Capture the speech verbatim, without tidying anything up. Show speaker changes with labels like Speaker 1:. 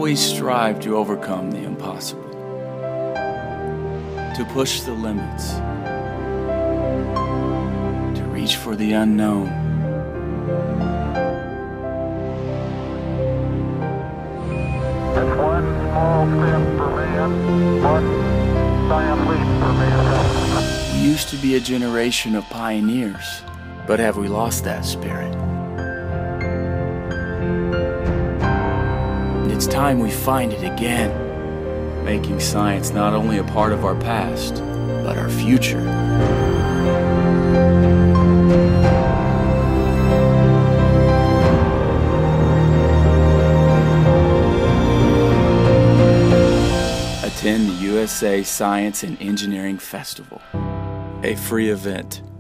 Speaker 1: always strive to overcome the impossible, to push the limits, to reach for the unknown.
Speaker 2: It's one small step for man, one giant leap for mankind.
Speaker 1: We used to be a generation of pioneers, but have we lost that spirit? It's time we find it again, making science not only a part of our past, but our future. Attend the U S A Science and Engineering Festival, a free event